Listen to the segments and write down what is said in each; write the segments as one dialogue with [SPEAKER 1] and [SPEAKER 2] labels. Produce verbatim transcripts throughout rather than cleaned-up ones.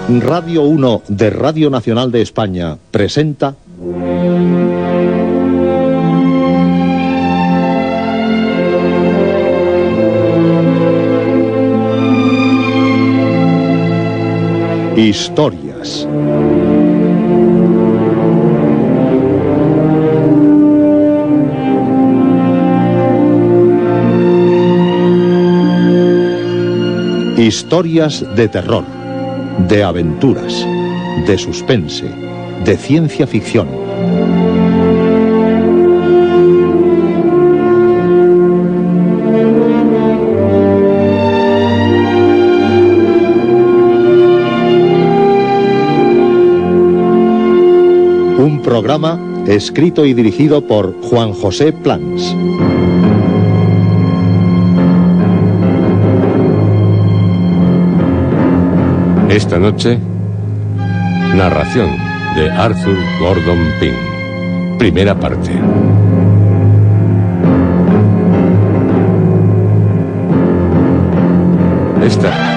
[SPEAKER 1] Radio uno de Radio Nacional de España presenta... Historias. Historias de terror, de aventuras, de suspense, de ciencia ficción. Un programa escrito y dirigido por Juan José Plans.
[SPEAKER 2] Esta noche, narración de Arthur Gordon Pym. Primera parte. Esta.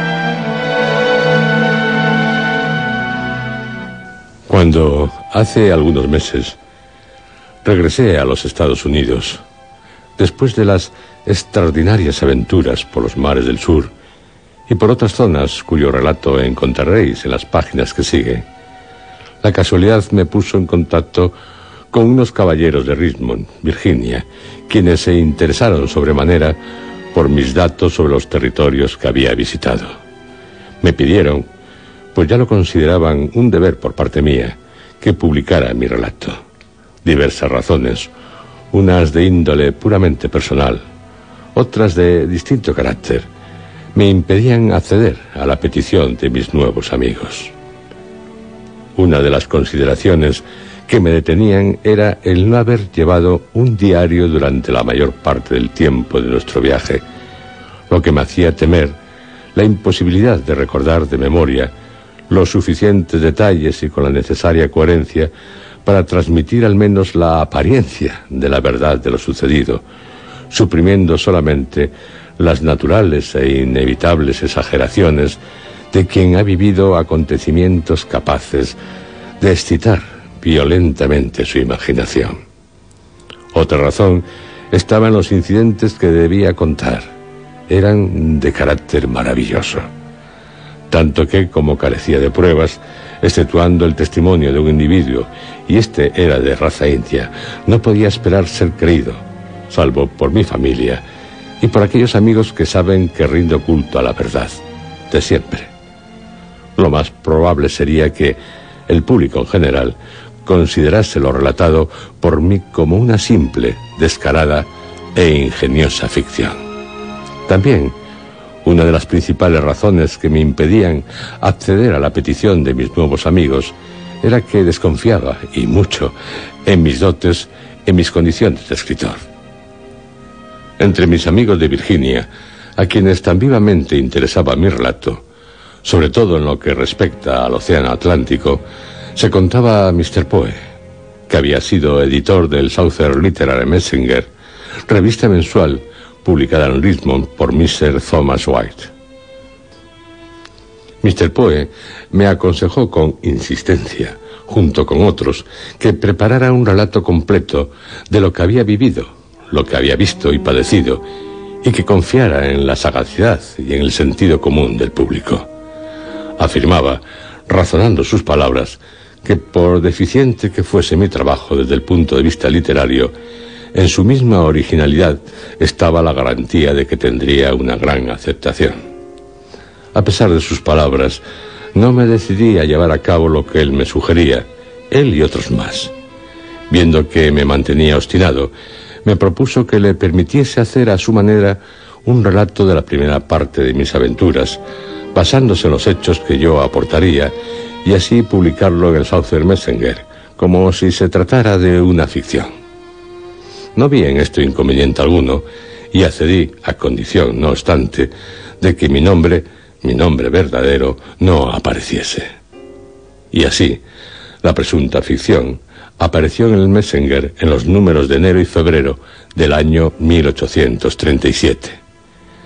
[SPEAKER 2] Cuando, hace algunos meses, regresé a los Estados Unidos, después de las extraordinarias aventuras por los mares del sur, y por otras zonas cuyo relato encontraréis en las páginas que sigue, la casualidad me puso en contacto con unos caballeros de Richmond, Virginia, quienes se interesaron sobremanera por mis datos sobre los territorios que había visitado. Me pidieron, pues ya lo consideraban un deber por parte mía, que publicara mi relato. Diversas razones, unas de índole puramente personal, otras de distinto carácter, me impedían acceder a la petición de mis nuevos amigos. Una de las consideraciones que me detenían era el no haber llevado un diario durante la mayor parte del tiempo de nuestro viaje, lo que me hacía temer la imposibilidad de recordar de memoria los suficientes detalles y con la necesaria coherencia para transmitir al menos la apariencia de la verdad de lo sucedido, suprimiendo solamente las naturales e inevitables exageraciones de quien ha vivido acontecimientos capaces de excitar violentamente su imaginación. Otra razón estaba en los incidentes que debía contar. Eran de carácter maravilloso, tanto que, como carecía de pruebas, exceptuando el testimonio de un individuo, y este era de raza india, no podía esperar ser creído, salvo por mi familia y por aquellos amigos que saben que rindo culto a la verdad, de siempre. Lo más probable sería que el público en general considerase lo relatado por mí como una simple, descarada e ingeniosa ficción. También, una de las principales razones que me impedían acceder a la petición de mis nuevos amigos era que desconfiaba, y mucho, en mis dotes, en mis condiciones de escritor. Entre mis amigos de Virginia, a quienes tan vivamente interesaba mi relato, sobre todo en lo que respecta al Océano Atlántico, se contaba a mister Poe, que había sido editor del Southern Literary Messenger, revista mensual publicada en Richmond por mister Thomas White. mister Poe me aconsejó con insistencia, junto con otros, que preparara un relato completo de lo que había vivido, lo que había visto y padecido, y que confiara en la sagacidad y en el sentido común del público. Afirmaba, razonando sus palabras, que por deficiente que fuese mi trabajo desde el punto de vista literario, en su misma originalidad estaba la garantía de que tendría una gran aceptación. A pesar de sus palabras, no me decidí a llevar a cabo lo que él me sugería, él y otros más. Viendo que me mantenía obstinado, me propuso que le permitiese hacer a su manera un relato de la primera parte de mis aventuras, basándose en los hechos que yo aportaría, y así publicarlo en el Southern Messenger, como si se tratara de una ficción. No vi en esto inconveniente alguno, y accedí a condición, no obstante, de que mi nombre, mi nombre verdadero, no apareciese. Y así, la presunta ficción apareció en el Messenger en los números de enero y febrero del año mil ochocientos treinta y siete.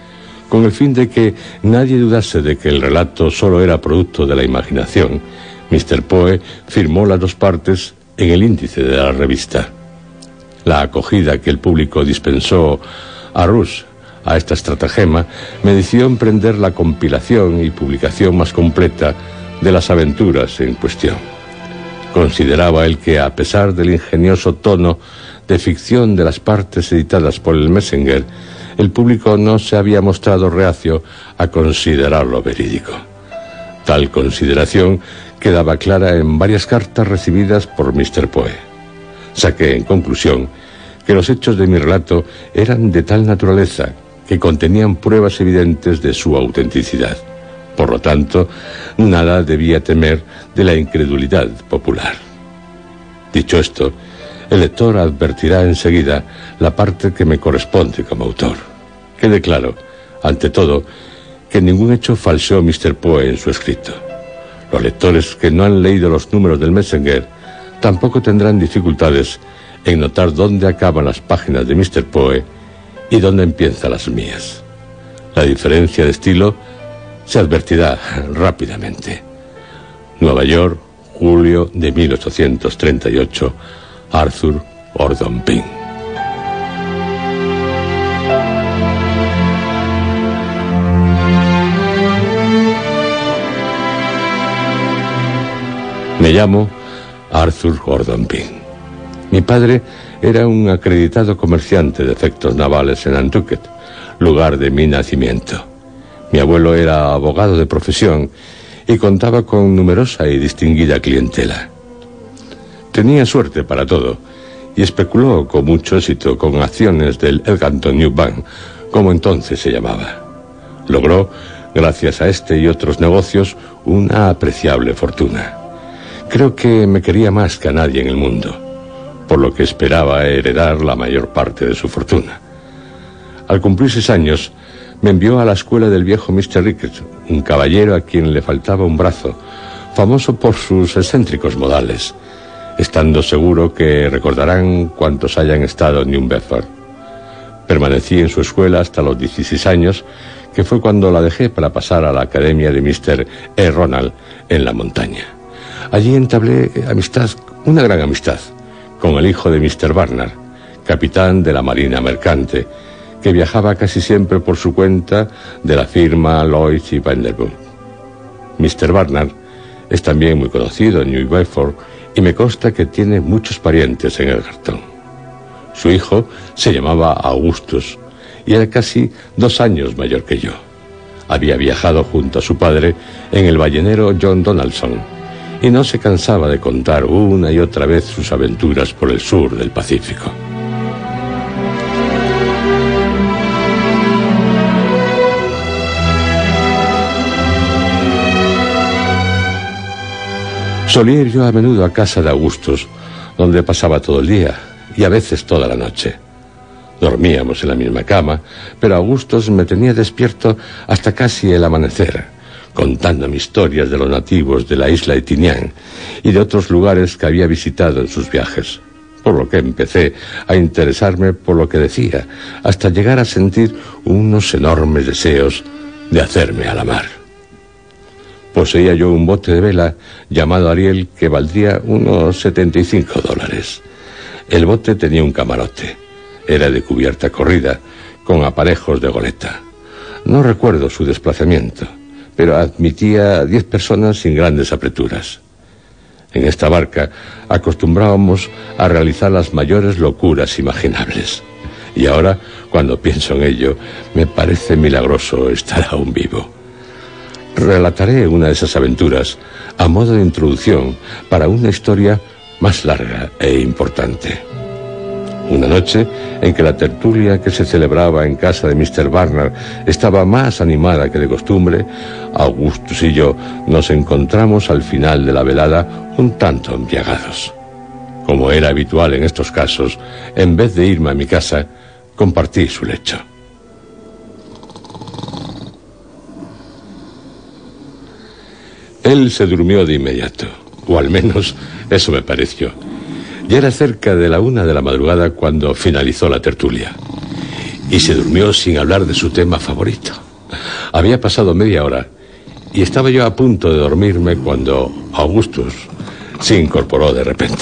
[SPEAKER 2] Con el fin de que nadie dudase de que el relato solo era producto de la imaginación, mister Poe firmó las dos partes en el índice de la revista. La acogida que el público dispensó a Rush a esta estratagema me decidió emprender la compilación y publicación más completa de las aventuras en cuestión. Consideraba él que, a pesar del ingenioso tono de ficción de las partes editadas por el Messenger, el público no se había mostrado reacio a considerarlo verídico. Tal consideración quedaba clara en varias cartas recibidas por mister Poe. Saqué, en conclusión, que los hechos de mi relato eran de tal naturaleza que contenían pruebas evidentes de su autenticidad. Por lo tanto, nada debía temer de la incredulidad popular. Dicho esto, el lector advertirá enseguida la parte que me corresponde como autor. Quede claro, ante todo, que ningún hecho falseó mister Poe en su escrito. Los lectores que no han leído los números del Messenger tampoco tendrán dificultades en notar dónde acaban las páginas de mister Poe y dónde empiezan las mías. La diferencia de estilo se advertirá rápidamente. Nueva York, julio de mil ochocientos treinta y ocho, Arthur Gordon Pym. Me llamo Arthur Gordon Pym. Mi padre era un acreditado comerciante de efectos navales en Nantucket, lugar de mi nacimiento. Mi abuelo era abogado de profesión y contaba con numerosa y distinguida clientela. Tenía suerte para todo y especuló con mucho éxito con acciones del Elganton New Bank, como entonces se llamaba. Logró, gracias a este y otros negocios, una apreciable fortuna. Creo que me quería más que a nadie en el mundo, por lo que esperaba heredar la mayor parte de su fortuna. Al cumplir seis años, me envió a la escuela del viejo mister Ricketts, un caballero a quien le faltaba un brazo, famoso por sus excéntricos modales, estando seguro que recordarán cuantos hayan estado en New Bedford. Permanecí en su escuela hasta los dieciséis años, que fue cuando la dejé para pasar a la academia de mister E. Ronald en la montaña. Allí entablé amistad, una gran amistad, con el hijo de mister Barnard, capitán de la marina mercante, que viajaba casi siempre por su cuenta de la firma Lloyd's y Vanderbilt. mister Barnard es también muy conocido en New Bedford y me consta que tiene muchos parientes en Elganton. Su hijo se llamaba Augustus y era casi dos años mayor que yo. Había viajado junto a su padre en el ballenero John Donaldson y no se cansaba de contar una y otra vez sus aventuras por el sur del Pacífico. Solía ir yo a menudo a casa de Augustus, donde pasaba todo el día y a veces toda la noche. Dormíamos en la misma cama, pero Augustus me tenía despierto hasta casi el amanecer, contándome historias de los nativos de la isla de Tinian y de otros lugares que había visitado en sus viajes, por lo que empecé a interesarme por lo que decía, hasta llegar a sentir unos enormes deseos de hacerme a la mar. Poseía yo un bote de vela llamado Ariel que valdría unos setenta y cinco dólares. El bote tenía un camarote. Era de cubierta corrida, con aparejos de goleta. No recuerdo su desplazamiento, pero admitía diez personas sin grandes apreturas. En esta barca acostumbrábamos a realizar las mayores locuras imaginables. Y ahora, cuando pienso en ello, me parece milagroso estar aún vivo. Relataré una de esas aventuras a modo de introducción para una historia más larga e importante. Una noche en que la tertulia que se celebraba en casa de mister Barnard estaba más animada que de costumbre, Augustus y yo nos encontramos al final de la velada un tanto embriagados. Como era habitual en estos casos, en vez de irme a mi casa, compartí su lecho. Él se durmió de inmediato, o al menos eso me pareció. Ya era cerca de la una de la madrugada cuando finalizó la tertulia, y se durmió sin hablar de su tema favorito, Había pasado media hora y estaba yo a punto de dormirme cuando Augustus se incorporó de repente.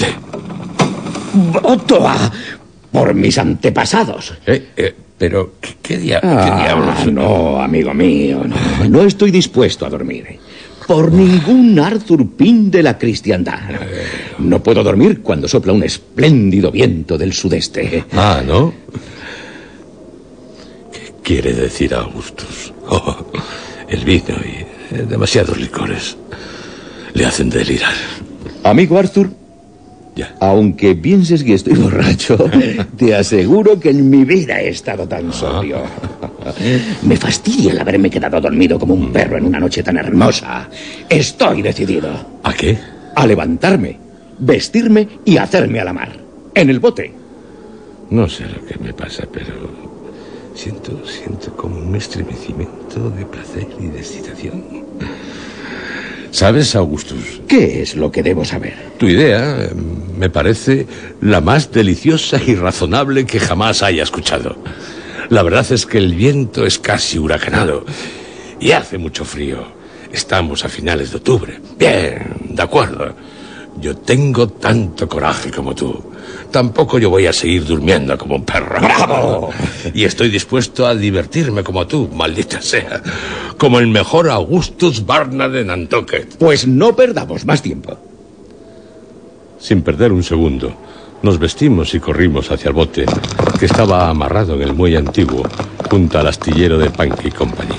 [SPEAKER 3] ¡Otoa! Por mis antepasados.
[SPEAKER 2] Eh, eh, pero, ¿qué, qué, dia
[SPEAKER 3] ah,
[SPEAKER 2] ¿qué diablos?
[SPEAKER 3] No, amigo mío, no. No estoy dispuesto a dormir. Por ningún Arthur Pym de la cristiandad. No puedo dormir cuando sopla un espléndido viento del sudeste.
[SPEAKER 2] Ah, ¿no? ¿Qué quiere decir Augustus? Oh, el vino y demasiados licores le hacen delirar.
[SPEAKER 3] Amigo Arthur,
[SPEAKER 2] ya.
[SPEAKER 3] Aunque pienses que estoy borracho, te aseguro que en mi vida he estado tan sobrio. Me fastidia el haberme quedado dormido como un perro en una noche tan hermosa. Estoy decidido.
[SPEAKER 2] ¿A qué?
[SPEAKER 3] A levantarme, vestirme y hacerme a la mar. En el bote.
[SPEAKER 2] No sé lo que me pasa, pero siento, siento como un estremecimiento de placer y de excitación. ¿Sabes, Augustus?
[SPEAKER 3] ¿Qué es lo que debo saber?
[SPEAKER 2] Tu idea eh, me parece la más deliciosa y razonable que jamás haya escuchado. La verdad es que el viento es casi huracanado y hace mucho frío. Estamos a finales de octubre. Bien, de acuerdo. Yo tengo tanto coraje como tú. Tampoco yo voy a seguir durmiendo como un perro.
[SPEAKER 3] ¡Bravo!
[SPEAKER 2] Y estoy dispuesto a divertirme como tú, maldita sea. Como el mejor Augustus Barnard de Nantucket.
[SPEAKER 3] Pues no perdamos más tiempo.
[SPEAKER 2] Sin perder un segundo, nos vestimos y corrimos hacia el bote, que estaba amarrado en el muelle antiguo, junto al astillero de Pankey Company.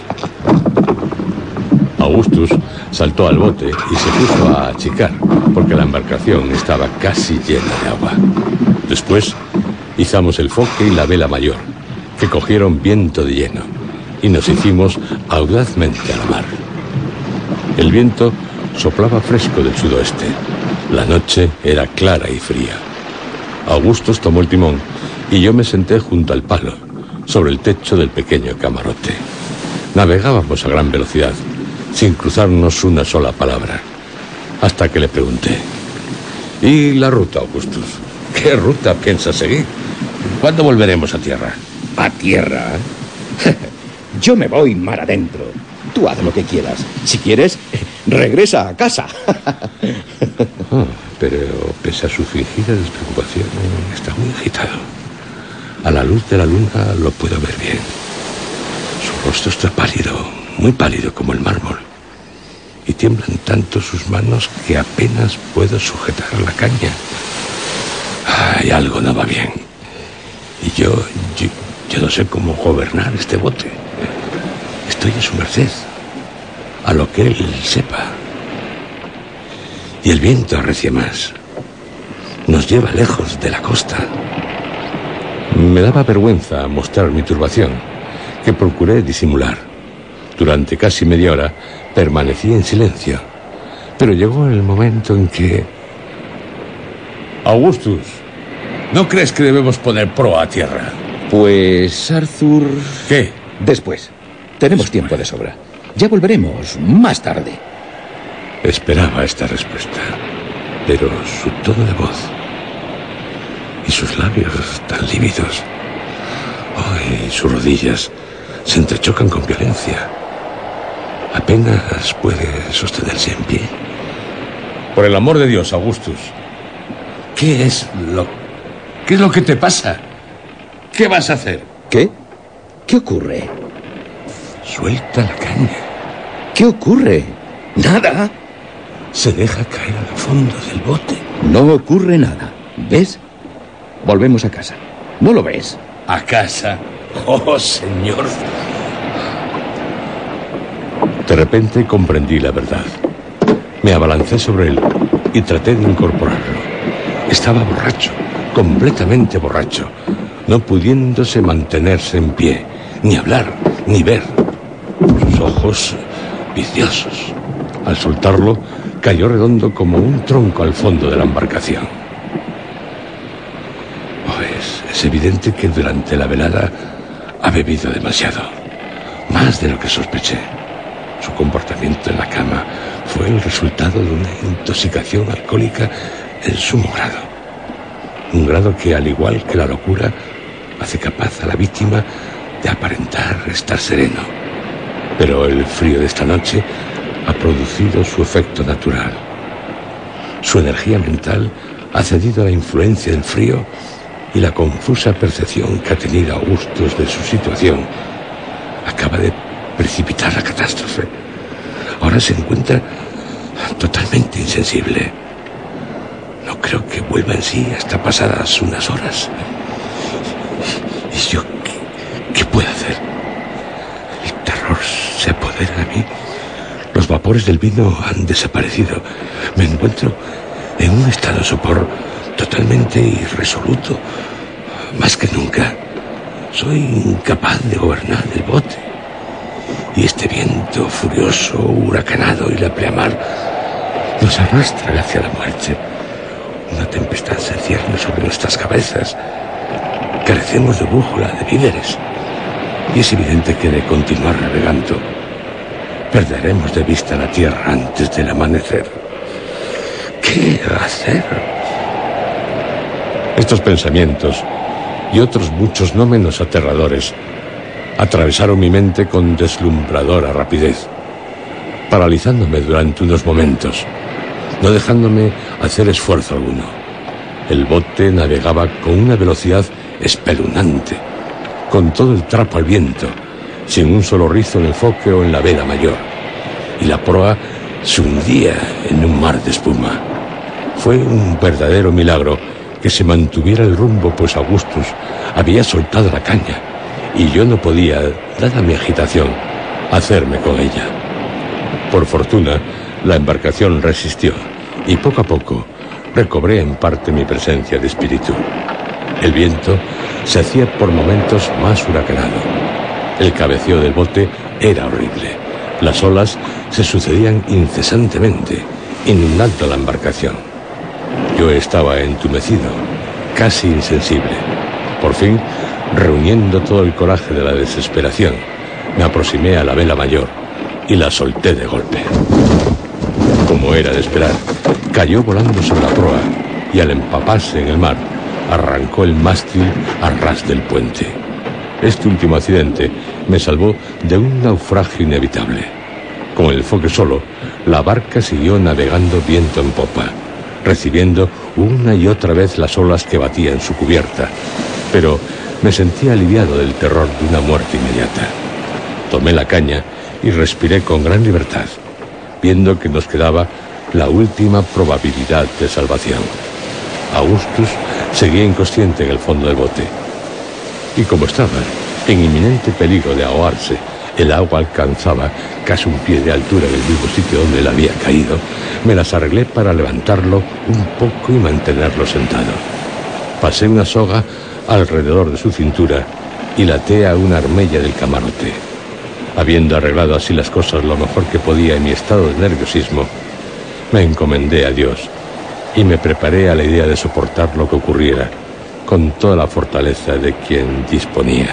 [SPEAKER 2] Augustus saltó al bote y se puso a achicar, porque la embarcación estaba casi llena de agua. Después, izamos el foque y la vela mayor, que cogieron viento de lleno, y nos hicimos audazmente a la mar. El viento soplaba fresco del sudoeste. La noche era clara y fría. Augustus tomó el timón y yo me senté junto al palo, sobre el techo del pequeño camarote. Navegábamos a gran velocidad, sin cruzarnos una sola palabra, hasta que le pregunté: ¿y la ruta, Augustus? ¿Qué ruta piensas seguir? ¿Cuándo volveremos a tierra?
[SPEAKER 3] ¿A tierra? Yo me voy mar adentro. Tú haz lo que quieras. Si quieres, regresa a casa.
[SPEAKER 2] Oh, pero pese a su fingida despreocupación, está muy agitado. A la luz de la luna lo puedo ver bien. Su rostro está pálido, muy pálido como el mármol. Y tiemblan tanto sus manos que apenas puedo sujetar la caña. Ay, algo no va bien. Y yo, yo, yo no sé cómo gobernar este bote. Estoy a su merced, a lo que él sepa. Y el viento arrecia más. Nos lleva lejos de la costa. Me daba vergüenza mostrar mi turbación, que procuré disimular. Durante casi media hora permanecí en silencio, pero llegó el momento en que... Augustus, ¿no crees que debemos poner proa a tierra?
[SPEAKER 3] Pues, Arthur...
[SPEAKER 2] ¿Qué?
[SPEAKER 3] Después. Tenemos
[SPEAKER 2] Después.
[SPEAKER 3] tiempo de sobra. Ya volveremos más tarde.
[SPEAKER 2] Esperaba esta respuesta, pero su tono de voz y sus labios tan lívidos, ay, sus rodillas se entrechocan con violencia. Apenas puede sostenerse en pie. Por el amor de Dios, Augustus, ¿qué es lo, qué es lo que te pasa? ¿Qué vas a hacer?
[SPEAKER 3] ¿Qué? ¿Qué ocurre?
[SPEAKER 2] Suelta la caña.
[SPEAKER 3] ¿Qué ocurre? Nada.
[SPEAKER 2] Se deja caer al fondo del bote.
[SPEAKER 3] No ocurre nada. ¿Ves? Volvemos a casa. ¿No lo ves?
[SPEAKER 2] ¿A casa? Oh, señor. De repente comprendí la verdad. Me abalancé sobre él y traté de incorporarlo. Estaba borracho, completamente borracho, no pudiéndose mantenerse en pie, ni hablar, ni ver. Sus ojos viciosos. Al soltarlo, cayó redondo como un tronco al fondo de la embarcación. Oh, es, es evidente que durante la velada ha bebido demasiado, más de lo que sospeché. Su comportamiento en la cama fue el resultado de una intoxicación alcohólica en sumo grado. Un grado que, al igual que la locura, hace capaz a la víctima de aparentar estar sereno. Pero el frío de esta noche ha producido su efecto natural. Su energía mental ha cedido a la influencia del frío y la confusa percepción que ha tenido Augustus de su situación acaba de precipitar la catástrofe. Ahora se encuentra totalmente insensible. No creo que vuelva en sí hasta pasadas unas horas. ¿Y yo qué, qué puedo hacer? El terror se apodera de mí. Los vapores del vino han desaparecido. Me encuentro en un estado de sopor totalmente irresoluto. Más que nunca, soy incapaz de gobernar el bote. Y este viento furioso, huracanado y la pleamar nos arrastra hacia la muerte. Una tempestad se cierne sobre nuestras cabezas. Carecemos de brújula, de víveres. Y es evidente que de continuar navegando, perderemos de vista la tierra antes del amanecer. ¿Qué hacer? Estos pensamientos y otros muchos no menos aterradores atravesaron mi mente con deslumbradora rapidez, paralizándome durante unos momentos, no dejándome hacer esfuerzo alguno. El bote navegaba con una velocidad espeluznante, con todo el trapo al viento, sin un solo rizo en el foque o en la vela mayor, y la proa se hundía en un mar de espuma. Fue un verdadero milagro que se mantuviera el rumbo, pues Augustus había soltado la caña y yo no podía, dada mi agitación, hacerme con ella. Por fortuna, la embarcación resistió y poco a poco recobré en parte mi presencia de espíritu. El viento se hacía por momentos más huracanado. El cabeceo del bote era horrible. Las olas se sucedían incesantemente, inundando la embarcación. Yo estaba entumecido, casi insensible. Por fin, reuniendo todo el coraje de la desesperación, me aproximé a la vela mayor y la solté de golpe. Como era de esperar, cayó volando sobre la proa y al empaparse en el mar, arrancó el mástil a ras del puente. Este último accidente me salvó de un naufragio inevitable. Con el foque solo, la barca siguió navegando viento en popa, recibiendo una y otra vez las olas que batían en su cubierta, pero me sentía aliviado del terror de una muerte inmediata. Tomé la caña y respiré con gran libertad, viendo que nos quedaba la última probabilidad de salvación. Augustus seguía inconsciente en el fondo del bote, y como estaba en inminente peligro de ahogarse, el agua alcanzaba casi un pie de altura en el mismo sitio donde él había caído, me las arreglé para levantarlo un poco y mantenerlo sentado. Pasé una soga alrededor de su cintura y la até a una armella del camarote. Habiendo arreglado así las cosas lo mejor que podía en mi estado de nerviosismo, me encomendé a Dios y me preparé a la idea de soportar lo que ocurriera con toda la fortaleza de quien disponía.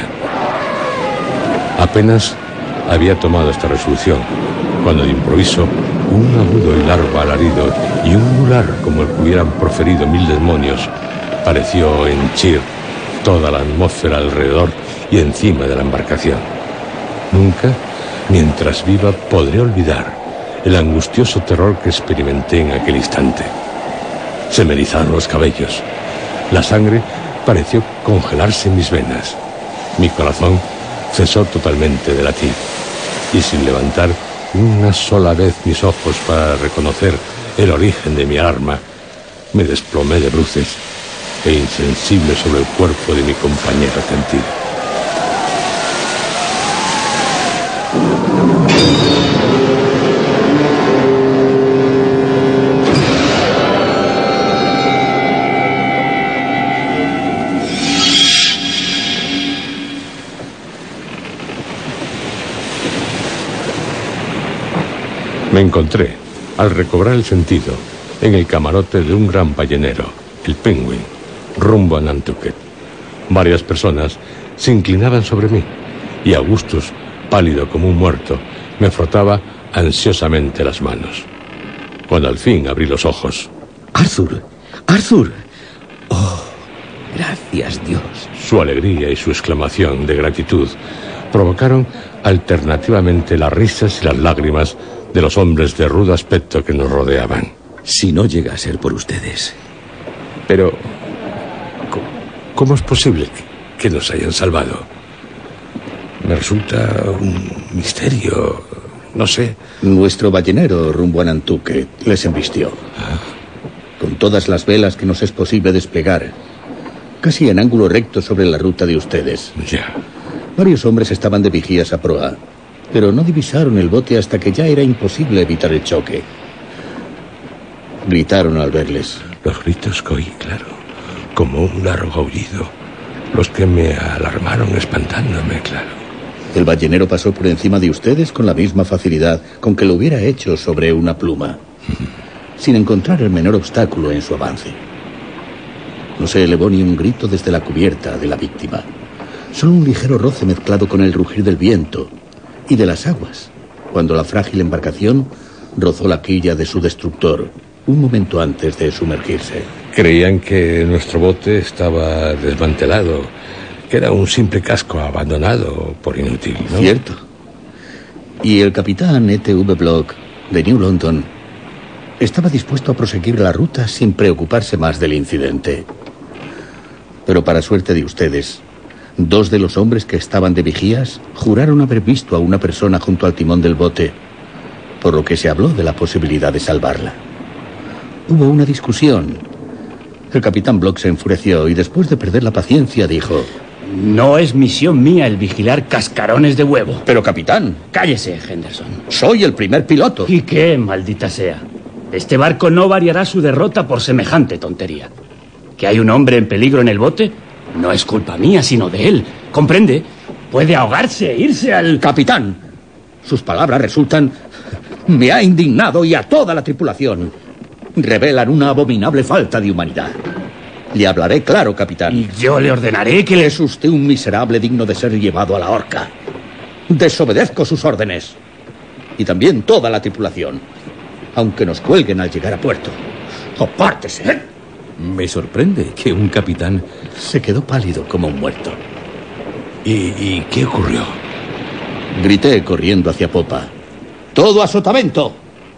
[SPEAKER 2] Apenas había tomado esta resolución cuando de improviso un agudo y largo alarido y un mular como el que hubieran proferido mil demonios pareció henchir toda la atmósfera alrededor y encima de la embarcación. Nunca, mientras viva, podré olvidar el angustioso terror que experimenté en aquel instante. Se me erizaron los cabellos. La sangre pareció congelarse en mis venas. Mi corazón cesó totalmente de latir, y sin levantar una sola vez mis ojos para reconocer el origen de mi alarma, me desplomé de bruces e insensible sobre el cuerpo de mi compañero tendido. Me encontré, al recobrar el sentido, en el camarote de un gran ballenero, el Penguin, rumbo a Nantucket. Varias personas se inclinaban sobre mí y Augustus, pálido como un muerto, me frotaba ansiosamente las manos. Cuando al fin abrí los ojos...
[SPEAKER 3] ¡Arthur! ¡Arthur! ¡Oh! Gracias, Dios.
[SPEAKER 2] Su alegría y su exclamación de gratitud provocaron alternativamente las risas y las lágrimas de los hombres de rudo aspecto que nos rodeaban.
[SPEAKER 3] Si no llega a ser por ustedes.
[SPEAKER 2] Pero, ¿cómo es posible que nos hayan salvado? Me resulta un misterio, no sé.
[SPEAKER 3] Nuestro ballenero rumbo a Nantucket les embistió.
[SPEAKER 2] Ah.
[SPEAKER 3] Con todas las velas que nos es posible desplegar, casi en ángulo recto sobre la ruta de ustedes.
[SPEAKER 2] Ya.
[SPEAKER 3] Varios hombres estaban de vigías a proa, pero no divisaron el bote hasta que ya era imposible evitar el choque. Gritaron al verles.
[SPEAKER 2] Los gritos que oí, claro, como un largo aullido, los que me alarmaron espantándome, claro.
[SPEAKER 3] El ballenero pasó por encima de ustedes con la misma facilidad con que lo hubiera hecho sobre una pluma, sin encontrar el menor obstáculo en su avance. No se elevó ni un grito desde la cubierta de la víctima. Solo un ligero roce mezclado con el rugir del viento y de las aguas, cuando la frágil embarcación rozó la quilla de su destructor un momento antes de sumergirse.
[SPEAKER 2] Creían que nuestro bote estaba desmantelado, que era un simple casco abandonado por inútil, ¿no?
[SPEAKER 3] Cierto. Y el capitán E T V Block de New London estaba dispuesto a proseguir la ruta sin preocuparse más del incidente. Pero para suerte de ustedes, dos de los hombres que estaban de vigías juraron haber visto a una persona junto al timón del bote, por lo que se habló de la posibilidad de salvarla. Hubo una discusión. El capitán Block se enfureció y después de perder la paciencia dijo:
[SPEAKER 4] No es misión mía el vigilar cascarones de huevo.
[SPEAKER 3] Pero capitán,
[SPEAKER 4] Cállese, Henderson.
[SPEAKER 3] soy el primer piloto.
[SPEAKER 4] ¿Y qué, maldita sea? Este barco no variará su derrota por semejante tontería. ¿Que hay un hombre en peligro en el bote? No es culpa mía, sino de él. ¿Comprende? Puede ahogarse e irse al...
[SPEAKER 3] Capitán, sus palabras resultan... Me ha indignado y a toda la tripulación. Revelan una abominable falta de humanidad. Le hablaré claro, capitán.
[SPEAKER 4] Y yo le ordenaré que le...
[SPEAKER 3] Es usted un miserable digno de ser llevado a la horca. Desobedezco sus órdenes. Y también toda la tripulación. Aunque nos cuelguen al llegar a puerto. ¡Apártese!
[SPEAKER 5] Me sorprende que un capitán...
[SPEAKER 3] Se quedó pálido como un muerto.
[SPEAKER 2] ¿Y, y qué ocurrió?
[SPEAKER 3] Grité corriendo hacia popa. ¡Todo a sotavento!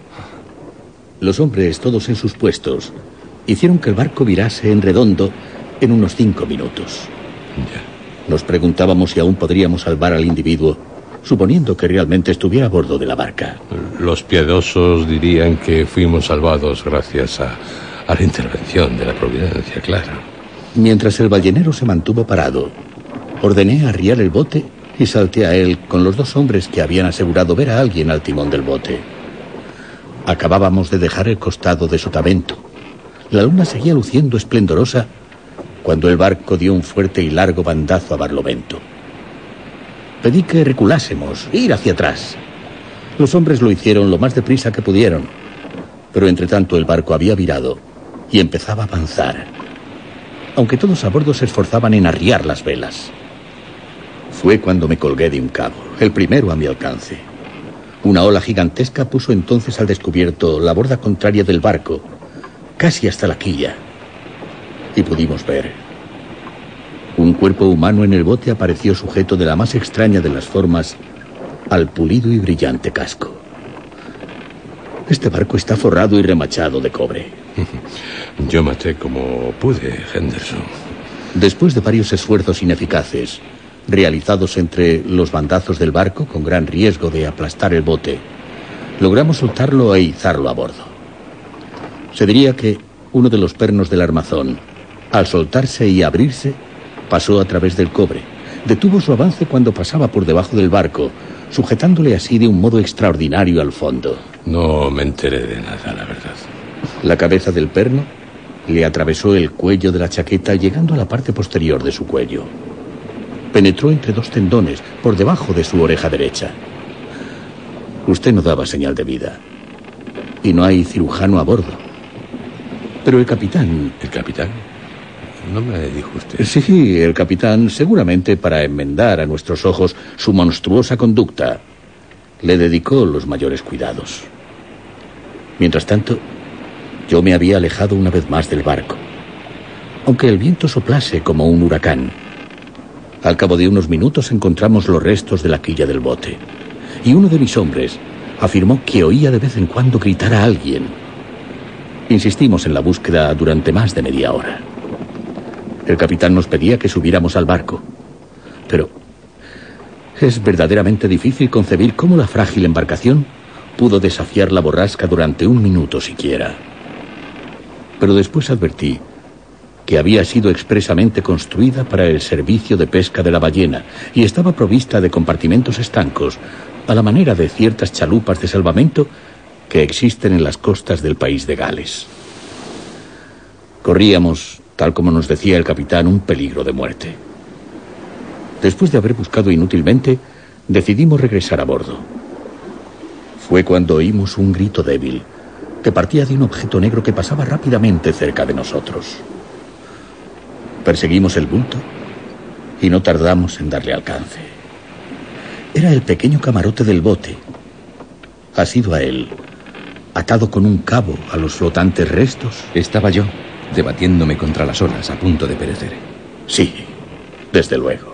[SPEAKER 3] Los hombres, todos en sus puestos, hicieron que el barco virase en redondo en unos cinco minutos.
[SPEAKER 2] Ya.
[SPEAKER 3] Nos preguntábamos si aún podríamos salvar al individuo, suponiendo que realmente estuviera a bordo de la barca.
[SPEAKER 2] Los piadosos dirían que fuimos salvados gracias a, a la intervención de la providencia, claro.
[SPEAKER 3] Mientras el ballenero se mantuvo parado, ordené arriar el bote y salté a él con los dos hombres que habían asegurado ver a alguien al timón del bote. Acabábamos de dejar el costado de Sotavento. La luna seguía luciendo esplendorosa cuando el barco dio un fuerte y largo bandazo a barlovento. Pedí que reculásemos, ir hacia atrás. Los hombres lo hicieron lo más deprisa que pudieron, pero entre tanto el barco había virado y empezaba a avanzar, aunque todos a bordo se esforzaban en arriar las velas. Fue cuando me colgué de un cabo, el primero a mi alcance. Una ola gigantesca puso entonces al descubierto la borda contraria del barco, casi hasta la quilla. Y pudimos ver. Un cuerpo humano en el bote apareció sujeto de la más extraña de las formas al pulido y brillante casco. Este barco está forrado y remachado de cobre.
[SPEAKER 2] Yo maté como pude, Henderson.
[SPEAKER 3] Después de varios esfuerzos ineficaces, realizados entre los bandazos del barco con gran riesgo de aplastar el bote, logramos soltarlo e izarlo a bordo. Se diría que uno de los pernos del armazón, al soltarse y abrirse, pasó a través del cobre. Detuvo su avance cuando pasaba por debajo del barco, sujetándole así de un modo extraordinario al fondo.
[SPEAKER 2] No me enteré de nada, la verdad.
[SPEAKER 3] La cabeza del perno le atravesó el cuello de la chaqueta, llegando a la parte posterior de su cuello. Penetró entre dos tendones, por debajo de su oreja derecha. Usted no daba señal de vida. Y no hay cirujano a bordo. Pero el capitán...
[SPEAKER 2] ¿El capitán? No me dijo usted.
[SPEAKER 3] Sí, el capitán, seguramente para enmendar a nuestros ojos su monstruosa conducta, le dedicó los mayores cuidados. Mientras tanto, yo me había alejado una vez más del barco. Aunque el viento soplase como un huracán, Al cabo de unos minutos encontramos los restos de la quilla del bote. Y uno de mis hombres afirmó que oía de vez en cuando gritar a alguien. Insistimos en la búsqueda durante más de media hora. El capitán nos pedía que subiéramos al barco. Pero es verdaderamente difícil concebir cómo la frágil embarcación pudo desafiar la borrasca durante un minuto siquiera. Pero después advertí que había sido expresamente construida para el servicio de pesca de la ballena y estaba provista de compartimentos estancos, a la manera de ciertas chalupas de salvamento que existen en las costas del país de Gales. Corríamos, tal como nos decía el capitán, un peligro de muerte. Después de haber buscado inútilmente, decidimos regresar a bordo. Fue cuando oímos un grito débil que partía de un objeto negro que pasaba rápidamente cerca de nosotros. Perseguimos el bulto y no tardamos en darle alcance. Era el pequeño camarote del bote. Asido a él, atado con un cabo a los flotantes restos.
[SPEAKER 5] Estaba yo, debatiéndome contra las olas, a punto de perecer.
[SPEAKER 3] Sí, desde luego.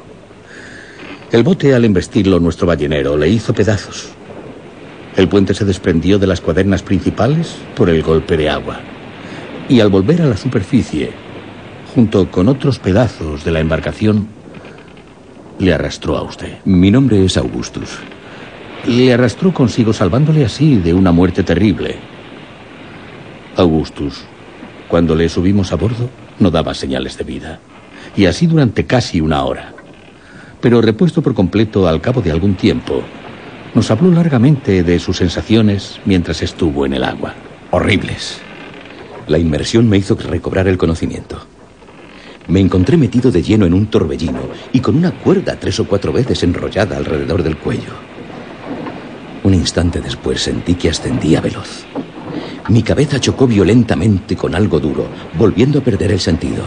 [SPEAKER 3] El bote, al embestirlo nuestro ballenero, le hizo pedazos. El puente se desprendió de las cuadernas principales por el golpe de agua. Y al volver a la superficie, junto con otros pedazos de la embarcación, le arrastró a usted.
[SPEAKER 5] Mi nombre es Augustus.
[SPEAKER 3] Le arrastró consigo, salvándole así de una muerte terrible. Augustus, cuando le subimos a bordo, no daba señales de vida. Y así durante casi una hora. Pero repuesto por completo al cabo de algún tiempo, nos habló largamente de sus sensaciones mientras estuvo en el agua.
[SPEAKER 5] Horribles. La inmersión me hizo recobrar el conocimiento. Me encontré metido de lleno en un torbellino y con una cuerda tres o cuatro veces enrollada alrededor del cuello. Un instante después sentí que ascendía veloz. Mi cabeza chocó violentamente con algo duro, volviendo a perder el sentido.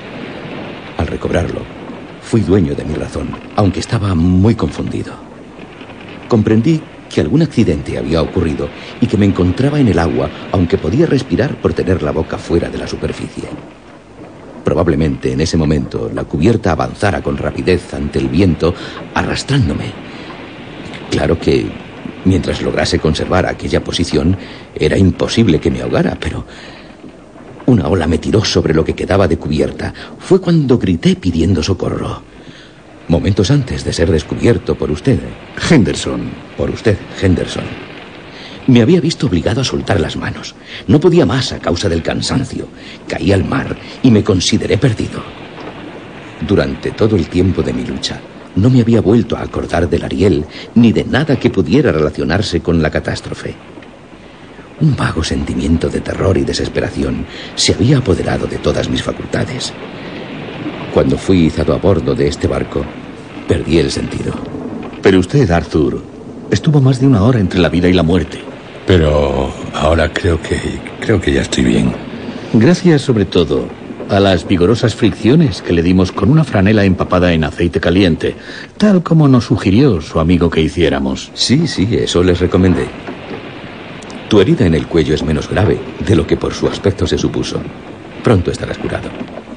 [SPEAKER 5] Al recobrarlo, fui dueño de mi razón, aunque estaba muy confundido. Comprendí que algún accidente había ocurrido y que me encontraba en el agua, aunque podía respirar por tener la boca fuera de la superficie. Probablemente en ese momento la cubierta avanzara con rapidez ante el viento, arrastrándome. Claro que, mientras lograse conservar aquella posición, era imposible que me ahogara, pero una ola me tiró sobre lo que quedaba de cubierta. Fue cuando grité pidiendo socorro. Momentos antes de ser descubierto por usted.
[SPEAKER 3] Henderson.
[SPEAKER 5] Por usted, Henderson. Me había visto obligado a soltar las manos. No podía más a causa del cansancio. Caí al mar y me consideré perdido. Durante todo el tiempo de mi lucha, no me había vuelto a acordar del Ariel ni de nada que pudiera relacionarse con la catástrofe. Un vago sentimiento de terror y desesperación se había apoderado de todas mis facultades. Cuando fui izado a bordo de este barco, perdí el sentido.
[SPEAKER 3] Pero usted, Arthur, estuvo más de una hora entre la vida y la muerte.
[SPEAKER 2] Pero ahora creo que creo que ya estoy bien.
[SPEAKER 3] Gracias, sobre todo, a las vigorosas fricciones que le dimos con una franela empapada en aceite caliente, tal como nos sugirió su amigo que hiciéramos.
[SPEAKER 5] Sí, sí, eso les recomendé. Tu herida en el cuello es menos grave de lo que por su aspecto se supuso. Pronto estarás curado.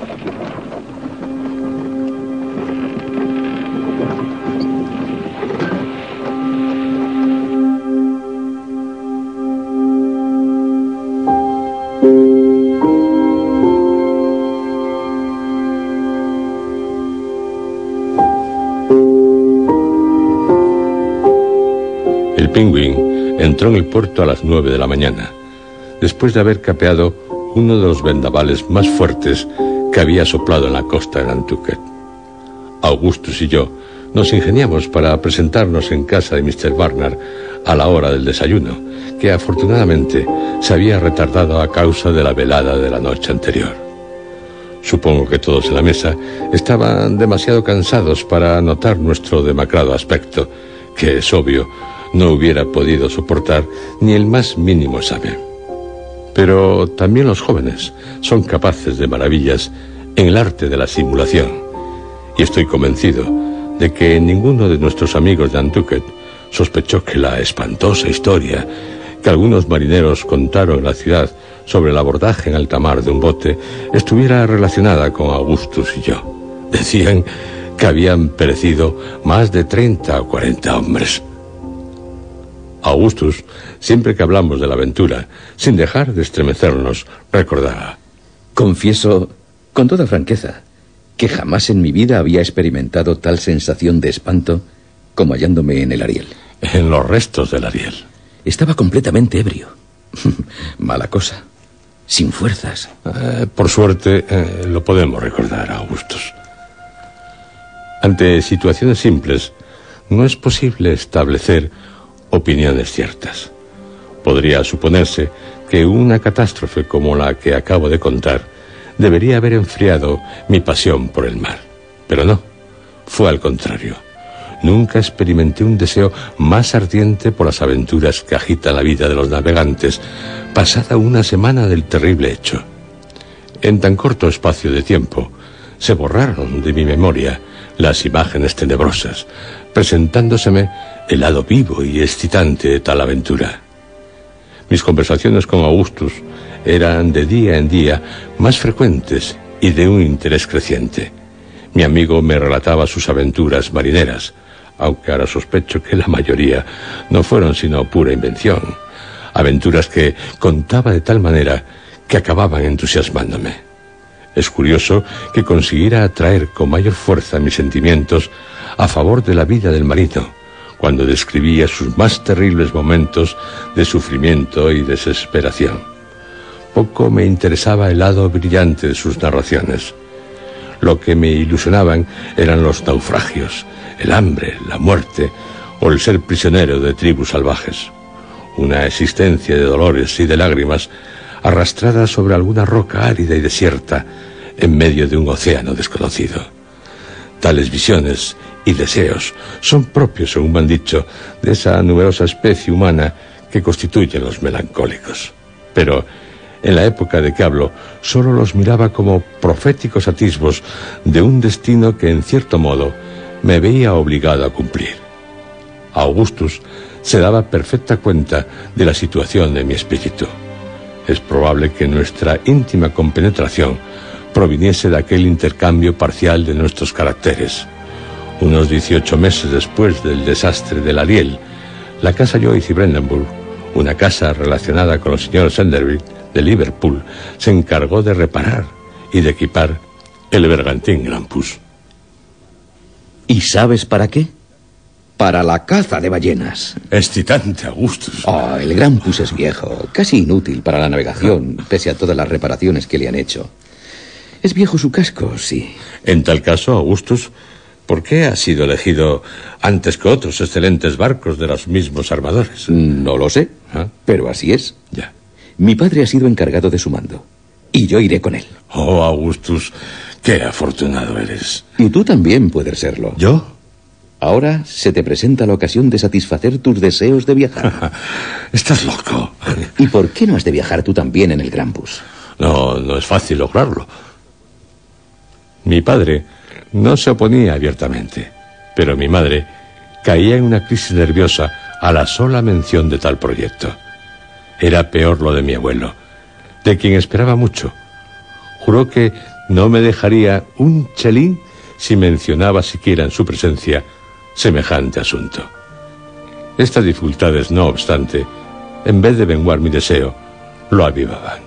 [SPEAKER 2] El Penguin entró en el puerto a las nueve de la mañana, después de haber capeado uno de los vendavales más fuertes que había soplado en la costa de Nantucket. Augustus y yo nos ingeniamos para presentarnos en casa de mister Barnard a la hora del desayuno, que afortunadamente se había retardado a causa de la velada de la noche anterior. Supongo que todos en la mesa estaban demasiado cansados para notar nuestro demacrado aspecto, que es obvio no hubiera podido soportar ni el más mínimo examen. Pero también los jóvenes son capaces de maravillas en el arte de la simulación, y estoy convencido de que ninguno de nuestros amigos de Nantucket sospechó que la espantosa historia que algunos marineros contaron en la ciudad sobre el abordaje en alta mar de un bote estuviera relacionada con Augustus y yo. Decían que habían perecido más de treinta o cuarenta hombres. Augustus, siempre que hablamos de la aventura, sin dejar de estremecernos, recordaba:
[SPEAKER 5] confieso, con toda franqueza, que jamás en mi vida había experimentado tal sensación de espanto como hallándome en el Ariel.
[SPEAKER 2] En los restos del Ariel.
[SPEAKER 5] Estaba completamente ebrio. Mala cosa. Sin fuerzas.
[SPEAKER 2] Eh, por suerte, eh, lo podemos recordar, Augustus. Ante situaciones simples, no es posible establecer opiniones ciertas. Podría suponerse que una catástrofe como la que acabo de contar debería haber enfriado mi pasión por el mar. Pero no, fue al contrario. Nunca experimenté un deseo más ardiente por las aventuras que agitan la vida de los navegantes, pasada una semana del terrible hecho. En tan corto espacio de tiempo, se borraron de mi memoria las imágenes tenebrosas, presentándoseme el lado vivo y excitante de tal aventura. Mis conversaciones con Augustus eran de día en día más frecuentes y de un interés creciente. Mi amigo me relataba sus aventuras marineras, aunque ahora sospecho que la mayoría no fueron sino pura invención. Aventuras que contaba de tal manera que acababan entusiasmándome. Es curioso que consiguiera atraer con mayor fuerza mis sentimientos a favor de la vida del marino, cuando describía sus más terribles momentos de sufrimiento y desesperación. Poco me interesaba el lado brillante de sus narraciones. Lo que me ilusionaban eran los naufragios, el hambre, la muerte o el ser prisionero de tribus salvajes. Una existencia de dolores y de lágrimas arrastrada sobre alguna roca árida y desierta en medio de un océano desconocido. Tales visiones y deseos son propios, según me han dicho, de esa numerosa especie humana que constituye los melancólicos. Pero en la época de que hablo, solo los miraba como proféticos atisbos de un destino que, en cierto modo, me veía obligado a cumplir. Augustus se daba perfecta cuenta de la situación de mi espíritu. Es probable que nuestra íntima compenetración proviniese de aquel intercambio parcial de nuestros caracteres. Unos dieciocho meses después del desastre del Ariel, la casa Joyce y Brandenburg, una casa relacionada con los señores Enderby de Liverpool, se encargó de reparar y de equipar el bergantín Grampus.
[SPEAKER 5] ¿Y sabes para qué? Para la caza de ballenas.
[SPEAKER 2] Excitante, Augustus.
[SPEAKER 5] Oh, el Grampus es viejo, casi inútil para la navegación, pese a todas las reparaciones que le han hecho. Es viejo su casco, sí.
[SPEAKER 2] En tal caso, Augustus, ¿por qué ha sido elegido antes que otros excelentes barcos de los mismos armadores?
[SPEAKER 5] No lo sé,
[SPEAKER 2] ¿Ah?
[SPEAKER 5] pero así es.
[SPEAKER 2] Ya.
[SPEAKER 5] Mi padre ha sido encargado de su mando, y yo iré con él.
[SPEAKER 2] Oh, Augustus, qué afortunado eres.
[SPEAKER 5] Y tú también puedes serlo.
[SPEAKER 2] ¿Yo?
[SPEAKER 5] Ahora se te presenta la ocasión de satisfacer tus deseos de viajar.
[SPEAKER 2] Estás loco.
[SPEAKER 5] ¿Y por qué no has de viajar tú también en el Grampus?
[SPEAKER 2] No, no es fácil lograrlo. Mi padre no se oponía abiertamente, pero mi madre caía en una crisis nerviosa a la sola mención de tal proyecto. Era peor lo de mi abuelo, de quien esperaba mucho. Juró que no me dejaría un chelín si mencionaba siquiera en su presencia semejante asunto. Estas dificultades, no obstante, en vez de menguar mi deseo, lo avivaban.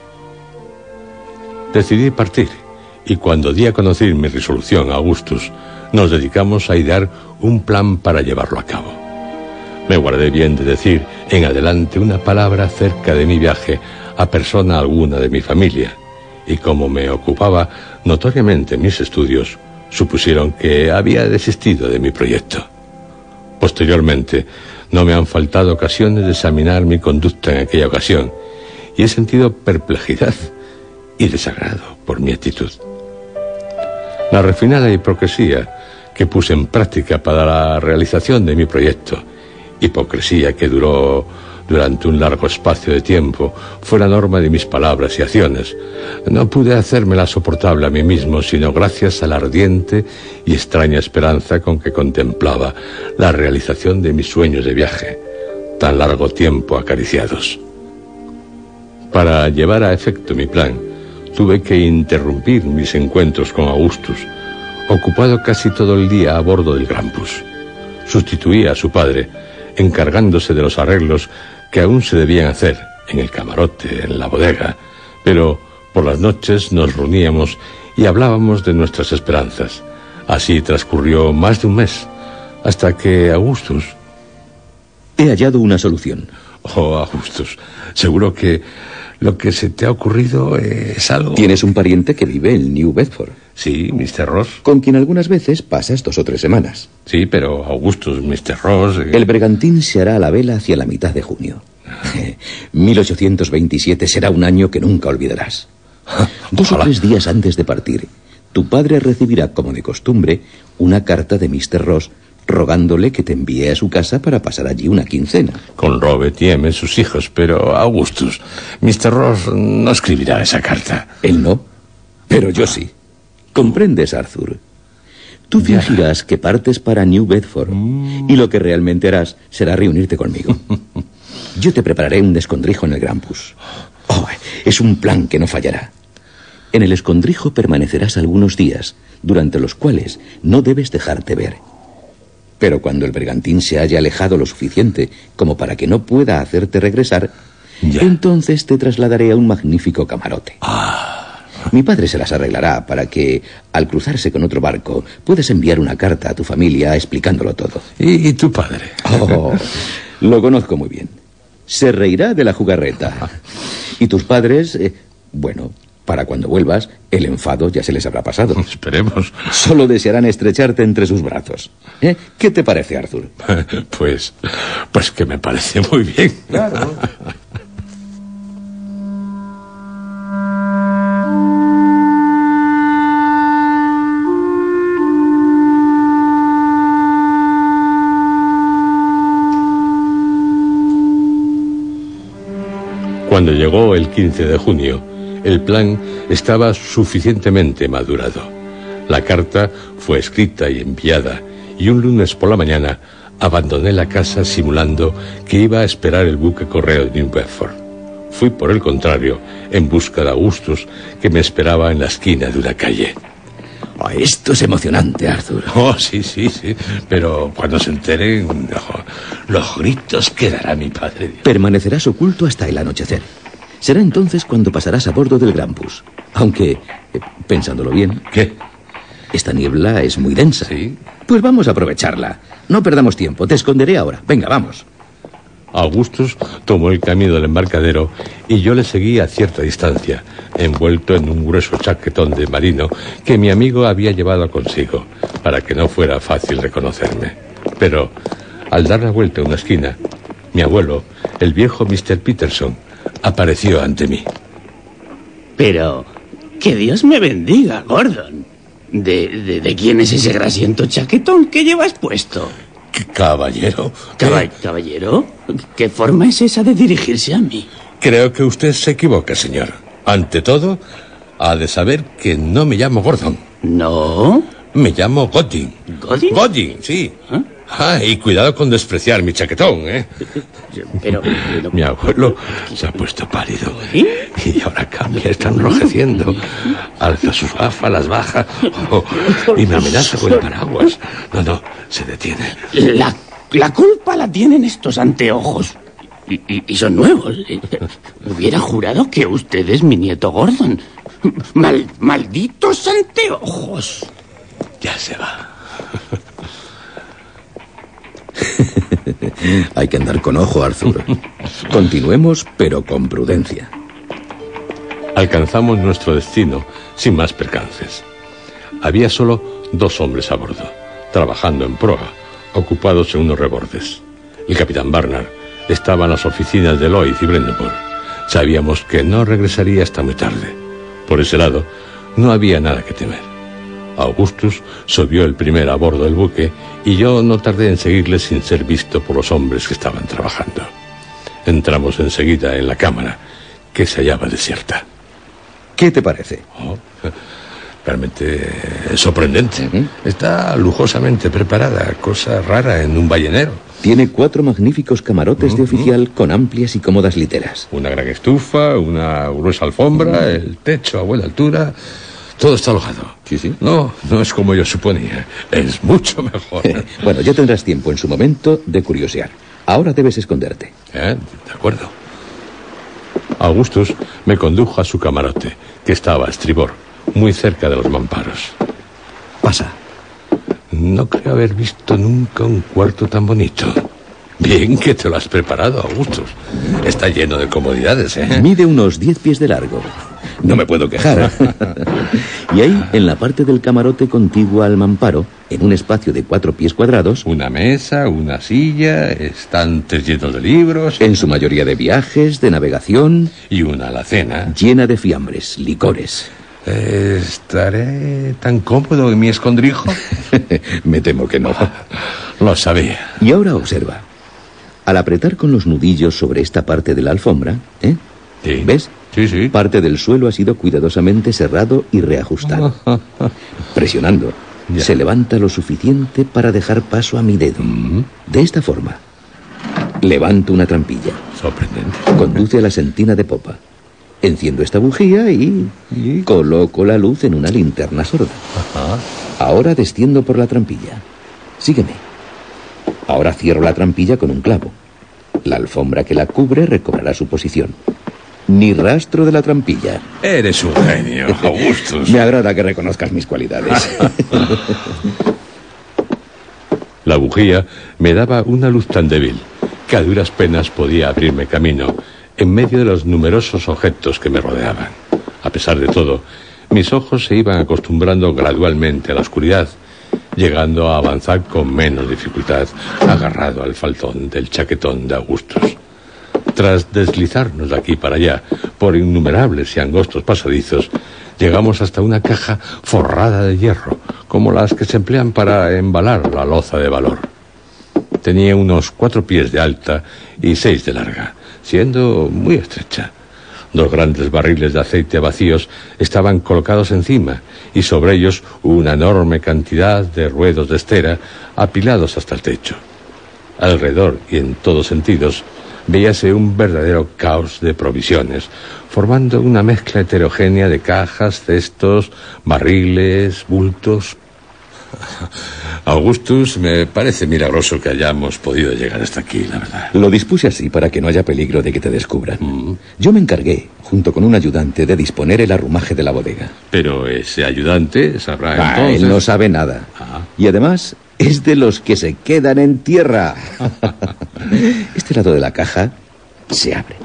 [SPEAKER 2] Decidí partir, y cuando di a conocer mi resolución a Augustus, nos dedicamos a idear un plan para llevarlo a cabo. Me guardé bien de decir en adelante una palabra acerca de mi viaje a persona alguna de mi familia, y como me ocupaba notoriamente mis estudios, supusieron que había desistido de mi proyecto. Posteriormente, no me han faltado ocasiones de examinar mi conducta en aquella ocasión, y he sentido perplejidad y desagrado por mi actitud. La refinada hipocresía que puse en práctica para la realización de mi proyecto, hipocresía que duró durante un largo espacio de tiempo, fue la norma de mis palabras y acciones. No pude hacérmela soportable a mí mismo, sino gracias a la ardiente y extraña esperanza con que contemplaba la realización de mis sueños de viaje, tan largo tiempo acariciados. Para llevar a efecto mi plan, tuve que interrumpir mis encuentros con Augustus, ocupado casi todo el día a bordo del Grampus. Sustituía a su padre, encargándose de los arreglos que aún se debían hacer en el camarote, en la bodega, pero por las noches nos reuníamos y hablábamos de nuestras esperanzas. Así transcurrió más de un mes, hasta que Augustus...
[SPEAKER 5] He hallado una solución.
[SPEAKER 2] Oh, Augustus, seguro que lo que se te ha ocurrido es algo...
[SPEAKER 5] Tienes un pariente que vive en New Bedford.
[SPEAKER 2] Sí, mister Ross.
[SPEAKER 5] Con quien algunas veces pasas dos o tres semanas.
[SPEAKER 2] Sí, pero Augustus, mister Ross... Eh...
[SPEAKER 5] El bergantín se hará a la vela hacia la mitad de junio. mil ochocientos veintisiete será un año que nunca olvidarás. Dos o tres días antes de partir, tu padre recibirá, como de costumbre, una carta de mister Ross rogándole que te envíe a su casa para pasar allí una quincena.
[SPEAKER 2] Con Robert y Emmett, sus hijos, pero Augustus, mister Ross no escribirá esa carta.
[SPEAKER 5] Él no, pero yo sí. ¿Comprendes, Arthur? Tú fingirás que partes para New Bedford y lo que realmente harás será reunirte conmigo. Yo te prepararé un escondrijo en el Grampus. Oh, es un plan que no fallará. En el escondrijo permanecerás algunos días, durante los cuales no debes dejarte ver. Pero cuando el bergantín se haya alejado lo suficiente como para que no pueda hacerte regresar, ya. entonces te trasladaré a un magnífico camarote.
[SPEAKER 2] Ah.
[SPEAKER 5] Mi padre se las arreglará para que, al cruzarse con otro barco, puedas enviar una carta a tu familia explicándolo todo.
[SPEAKER 2] ¿Y, y tu padre?
[SPEAKER 5] Oh, lo conozco muy bien. Se reirá de la jugarreta. Y tus padres, eh, bueno, para cuando vuelvas, el enfado ya se les habrá pasado.
[SPEAKER 2] Esperemos.
[SPEAKER 5] Solo desearán estrecharte entre sus brazos. ¿Eh? ¿Qué te parece, Arthur?
[SPEAKER 2] Pues, pues que me parece muy bien.
[SPEAKER 5] Claro.
[SPEAKER 2] Cuando llegó el quince de junio, el plan estaba suficientemente madurado. La carta fue escrita y enviada, y un lunes por la mañana abandoné la casa simulando que iba a esperar el buque correo de New Bedford. Fui, por el contrario, en busca de Augustus, que me esperaba en la esquina de una calle.
[SPEAKER 5] Oh, esto es emocionante, Arthur.
[SPEAKER 2] Oh, sí, sí, sí. Pero cuando se enteren, oh, los gritos que dará mi padre.
[SPEAKER 5] Permanecerás oculto hasta el anochecer. Será entonces cuando pasarás a bordo del Grampus. Aunque, eh, pensándolo bien...
[SPEAKER 2] ¿Qué?
[SPEAKER 5] Esta niebla es muy densa.
[SPEAKER 2] Sí.
[SPEAKER 5] Pues vamos a aprovecharla. No perdamos tiempo. Te esconderé ahora. Venga, vamos.
[SPEAKER 2] Augustus tomó el camino del embarcadero y yo le seguí a cierta distancia, envuelto en un grueso chaquetón de marino que mi amigo había llevado consigo, para que no fuera fácil reconocerme. Pero, al dar la vuelta a una esquina, mi abuelo, el viejo mister Peterson, apareció ante mí.
[SPEAKER 4] Pero, que Dios me bendiga, Gordon. ¿De, de, de quién es ese grasiento chaquetón que llevas puesto?
[SPEAKER 2] Caballero.
[SPEAKER 4] Caba- ¿Caballero? ¿Qué forma es esa de dirigirse a mí?
[SPEAKER 2] Creo que usted se equivoca, señor. Ante todo, ha de saber que no me llamo Gordon.
[SPEAKER 4] ¿No?
[SPEAKER 2] Me llamo Godin.
[SPEAKER 4] ¿Godin?
[SPEAKER 2] Godin, sí.
[SPEAKER 4] ¿Ah?
[SPEAKER 2] Ah, y cuidado con despreciar mi chaquetón, ¿eh?
[SPEAKER 4] Pero... pero
[SPEAKER 2] Mi abuelo se ha puesto pálido.
[SPEAKER 4] ¿Sí?
[SPEAKER 2] Y ahora cambia, está enrojeciendo. Alza sus gafas, las baja. Oh, y me amenaza con el paraguas. No, no, se detiene.
[SPEAKER 4] La, la culpa la tienen estos anteojos. Y, y, y son nuevos. Hubiera jurado que usted es mi nieto Gordon. Mal, malditos anteojos.
[SPEAKER 2] Ya se va.
[SPEAKER 5] Hay que andar con ojo, Arthur. Continuemos, pero con prudencia.
[SPEAKER 2] Alcanzamos nuestro destino sin más percances. Había solo dos hombres a bordo, trabajando en proa, ocupados en unos rebordes. El capitán Barnard estaba en las oficinas de Lloyd y Brendamore. Sabíamos que no regresaría hasta muy tarde. Por ese lado, no había nada que temer. Augustus subió el primero a bordo del buque y yo no tardé en seguirle sin ser visto por los hombres que estaban trabajando. Entramos enseguida en la cámara, que se hallaba desierta.
[SPEAKER 5] ¿Qué te parece?
[SPEAKER 2] Oh, realmente sorprendente.
[SPEAKER 5] Uh-huh.
[SPEAKER 2] Está lujosamente preparada, cosa rara en un ballenero.
[SPEAKER 5] Tiene cuatro magníficos camarotes
[SPEAKER 2] Uh-huh.
[SPEAKER 5] de oficial con amplias y cómodas literas.
[SPEAKER 2] Una gran estufa, una gruesa alfombra, uh-huh. el techo a buena altura. todo está alojado.
[SPEAKER 5] Sí, sí.
[SPEAKER 2] No, no es como yo suponía. Es mucho mejor.
[SPEAKER 5] Bueno, ya tendrás tiempo en su momento de curiosear. Ahora debes esconderte.
[SPEAKER 2] ¿Eh? De acuerdo. Augustus me condujo a su camarote, que estaba a estribor, muy cerca de los mamparos.
[SPEAKER 5] Pasa.
[SPEAKER 2] No creo haber visto nunca un cuarto tan bonito. Bien que te lo has preparado, Augustus. Está lleno de comodidades, ¿eh?
[SPEAKER 5] Mide unos diez pies de largo. No me puedo quejar. Y ahí, en la parte del camarote contigua al mamparo, en un espacio de cuatro pies cuadrados...
[SPEAKER 2] Una mesa, una silla, estantes llenos de libros...
[SPEAKER 5] En su mayoría de viajes, de navegación...
[SPEAKER 2] Y una alacena...
[SPEAKER 5] llena de fiambres, licores...
[SPEAKER 2] ¿Estaré tan cómodo en mi escondrijo?
[SPEAKER 5] Me temo que no.
[SPEAKER 2] Lo sabía.
[SPEAKER 5] Y ahora observa. Al apretar con los nudillos sobre esta parte de la alfombra, ¿eh?
[SPEAKER 2] Sí.
[SPEAKER 5] ¿Ves?
[SPEAKER 2] Sí, sí.
[SPEAKER 5] Parte del suelo ha sido cuidadosamente cerrado y reajustado. Presionando,
[SPEAKER 2] Ya.
[SPEAKER 5] se levanta lo suficiente para dejar paso a mi dedo.
[SPEAKER 2] Mm.
[SPEAKER 5] De esta forma. Levanto una trampilla.
[SPEAKER 2] Sorprendente.
[SPEAKER 5] Conduce a la sentina de popa. Enciendo esta bujía y
[SPEAKER 2] ¿Y?
[SPEAKER 5] coloco la luz en una linterna sorda.
[SPEAKER 2] Ajá.
[SPEAKER 5] Ahora desciendo por la trampilla. Sígueme. Ahora cierro la trampilla con un clavo. La alfombra que la cubre recobrará su posición. Ni rastro de la trampilla.
[SPEAKER 2] Eres un genio, Augustus.
[SPEAKER 5] Me agrada que reconozcas mis cualidades.
[SPEAKER 2] La bujía me daba una luz tan débil que a duras penas podía abrirme camino en medio de los numerosos objetos que me rodeaban. A pesar de todo, mis ojos se iban acostumbrando gradualmente a la oscuridad, llegando a avanzar con menos dificultad, agarrado al faltón del chaquetón de Augustus. Tras deslizarnos de aquí para allá por innumerables y angostos pasadizos, llegamos hasta una caja forrada de hierro, como las que se emplean para embalar la loza de valor. Tenía unos cuatro pies de alta y seis de larga, siendo muy estrecha. Dos grandes barriles de aceite vacíos estaban colocados encima y sobre ellos una enorme cantidad de ruedos de estera apilados hasta el techo. Alrededor y en todos sentidos veíase un verdadero caos de provisiones, formando una mezcla heterogénea de cajas, cestos, barriles, bultos. Augustus, me parece milagroso que hayamos podido llegar hasta aquí, la verdad.
[SPEAKER 5] Lo dispuse así para que no haya peligro de que te descubran.
[SPEAKER 2] Mm.
[SPEAKER 5] Yo me encargué, junto con un ayudante, de disponer el arrumaje de la bodega.
[SPEAKER 2] Pero ese ayudante sabrá
[SPEAKER 5] Ah,
[SPEAKER 2] entonces...
[SPEAKER 5] él no sabe nada.
[SPEAKER 2] Ah.
[SPEAKER 5] Y además es de los que se quedan en tierra. Este lado de la caja se abre.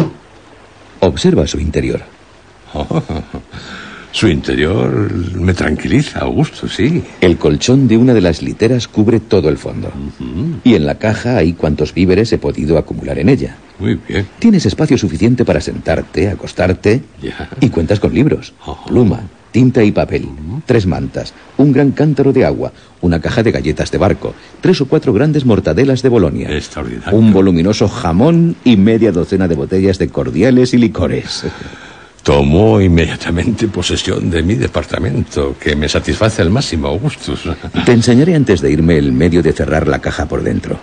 [SPEAKER 5] Observa su interior.
[SPEAKER 2] Oh, su interior me tranquiliza, Augusto, sí.
[SPEAKER 5] El colchón de una de las literas cubre todo el fondo.
[SPEAKER 2] Uh-huh.
[SPEAKER 5] Y en la caja hay cuantos víveres he podido acumular en ella.
[SPEAKER 2] Muy bien.
[SPEAKER 5] Tienes espacio suficiente para sentarte, acostarte.
[SPEAKER 2] Ya.
[SPEAKER 5] Y cuentas con libros,
[SPEAKER 2] Oh.
[SPEAKER 5] pluma, tinta y papel, tres mantas, un gran cántaro de agua, una caja de galletas de barco, tres o cuatro grandes mortadelas de Bolonia,
[SPEAKER 2] Extraordinario.
[SPEAKER 5] un voluminoso jamón y media docena de botellas de cordiales y licores.
[SPEAKER 2] Tomó inmediatamente posesión de mi departamento, que me satisface al máximo, Augustus.
[SPEAKER 5] Te enseñaré antes de irme el medio de cerrar la caja por dentro.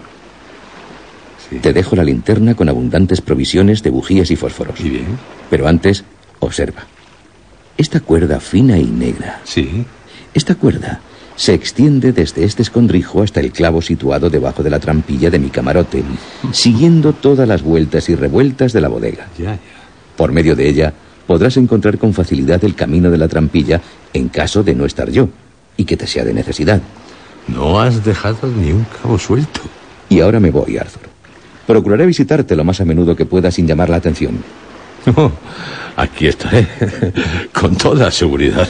[SPEAKER 2] Sí.
[SPEAKER 5] Te dejo la linterna con abundantes provisiones de bujías y fósforos.
[SPEAKER 2] ¿Y bien?
[SPEAKER 5] Pero antes, observa. Esta cuerda fina y negra.
[SPEAKER 2] Sí.
[SPEAKER 5] Esta cuerda se extiende desde este escondrijo hasta el clavo situado debajo de la trampilla de mi camarote, siguiendo todas las vueltas y revueltas de la bodega.
[SPEAKER 2] Ya, ya.
[SPEAKER 5] Por medio de ella podrás encontrar con facilidad el camino de la trampilla en caso de no estar yo y que te sea de necesidad.
[SPEAKER 2] No has dejado ni un cabo suelto.
[SPEAKER 5] Y ahora me voy, Arthur. Procuraré visitarte lo más a menudo que pueda sin llamar la atención.
[SPEAKER 2] Oh, aquí estaré, con toda seguridad.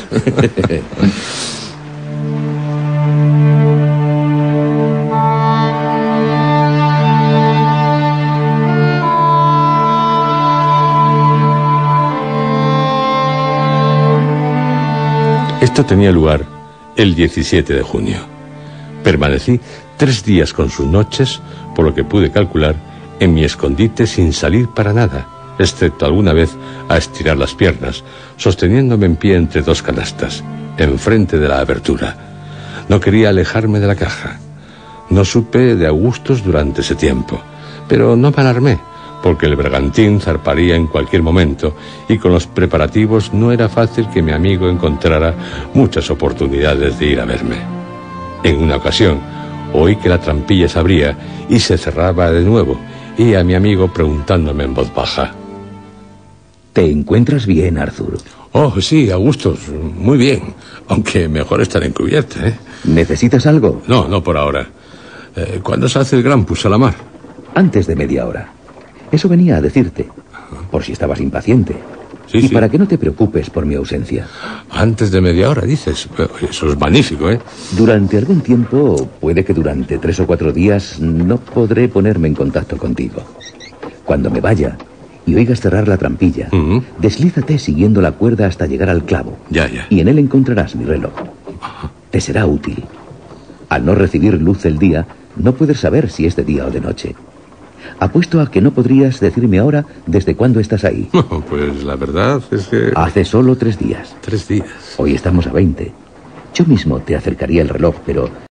[SPEAKER 2] Esto tenía lugar el diecisiete de junio. Permanecí tres días con sus noches, por lo que pude calcular, en mi escondite sin salir para nada, excepto alguna vez a estirar las piernas, sosteniéndome en pie entre dos canastas, enfrente de la abertura. No quería alejarme de la caja. No supe de Augustus durante ese tiempo, pero no me alarmé, porque el bergantín zarparía en cualquier momento y con los preparativos no era fácil que mi amigo encontrara muchas oportunidades de ir a verme. En una ocasión oí que la trampilla se abría y se cerraba de nuevo, y a mi amigo preguntándome en voz baja:
[SPEAKER 3] ¿Te encuentras bien, Arthur?
[SPEAKER 2] Oh, sí, Augustus, muy bien, aunque mejor estar encubierta, ¿eh?
[SPEAKER 3] ¿Necesitas algo?
[SPEAKER 2] No, no por ahora. Eh, ¿Cuándo se hace el Grampus a la mar?
[SPEAKER 3] Antes de media hora. Eso venía a decirte, por si estabas impaciente.
[SPEAKER 2] Sí,
[SPEAKER 3] y
[SPEAKER 2] sí.
[SPEAKER 3] para que no te preocupes por mi ausencia.
[SPEAKER 2] Antes de media hora, dices. Eso es magnífico, ¿eh?
[SPEAKER 3] Durante algún tiempo, puede que durante tres o cuatro días, no podré ponerme en contacto contigo. Cuando me vaya y oigas cerrar la trampilla,
[SPEAKER 2] Uh-huh.
[SPEAKER 3] deslízate siguiendo la cuerda hasta llegar al clavo.
[SPEAKER 2] Ya, ya.
[SPEAKER 3] Y en él encontrarás mi reloj. Te será útil. Al no recibir luz del día, no puedes saber si es de día o de noche. Apuesto a que no podrías decirme ahora desde cuándo estás ahí.
[SPEAKER 2] Pues la verdad es que...
[SPEAKER 3] Hace solo tres días.
[SPEAKER 2] Tres días.
[SPEAKER 3] Hoy estamos a veinte. Yo mismo te acercaría el reloj, pero